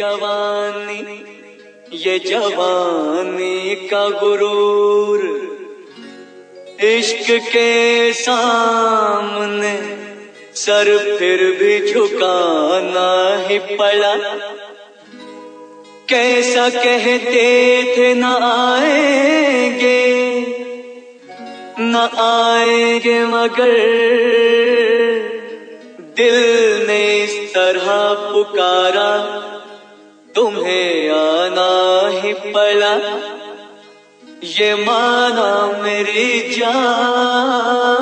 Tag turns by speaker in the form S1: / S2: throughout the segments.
S1: ये जवानी का गुरूर इश्क के सामने सर फिर भी झुकाना ही पड़ा। कैसा कहते थे न आएंगे मगर दिल ने इस तरह पुकारा, तुम्हें आना ही पड़ा। ये माना मेरी जान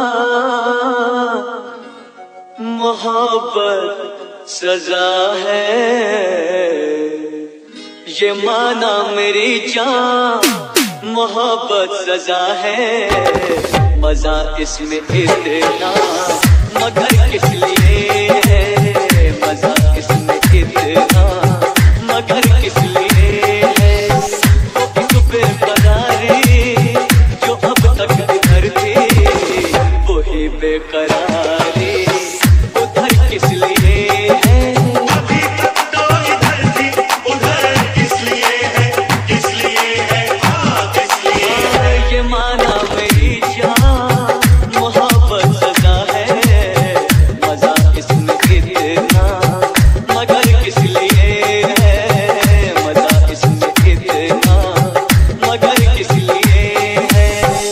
S1: मोहब्बत सजा है। ये माना मेरी जान मोहब्बत सजा है। मजा इसमें इतना मगर किस लिए है, मजा इसमें इतना मगर किस लिए है। वो एक बेकरारी जो अब तक इधर थी, वही बेकरारी उधर किस लिए है।
S2: अभी तक तो इधर थी, उधर किस लिए है, किस लिए है, हाँ किस लिए है।
S1: ये माना मेरी जान मोहब्बत सजा है। मजा इसमें इतना मगर किस लिए है, मजा इसमें इतना मगर किस लिए है।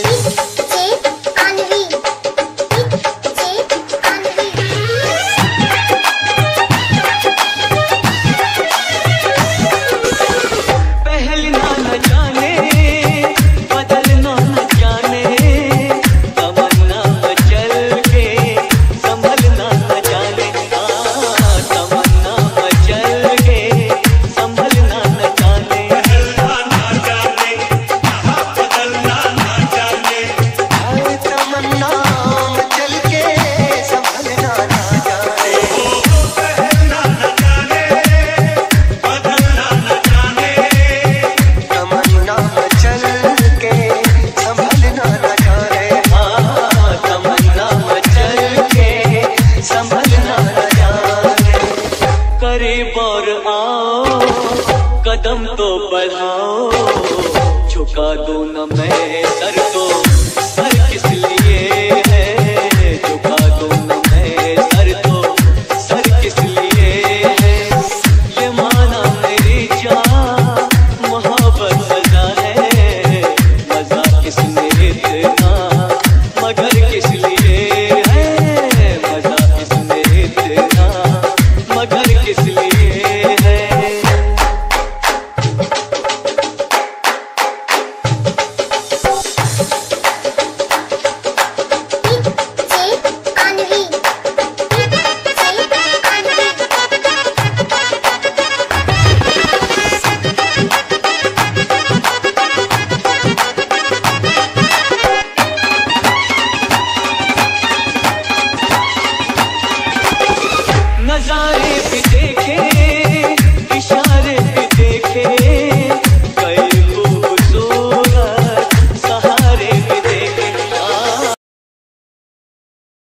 S1: पहलना न जाने बदलना न जाने, तमन्ना मचल के संभलना न जाने। तमन्ना मचल के संभलना न जाने।
S2: बदलना ना जाने, हाँ बदलना ना जाने।
S3: तमन्ना चल के संभलना ना जाने।
S2: बदलना ना जाने, बदलना ना जाने।
S3: तमन्ना चल के संभलना ना जाने।
S1: तमन्ना मचल के संभलना न जाने। करीब और आओ कदम तो बढ़ाओ, झुका दो न मैं सर को।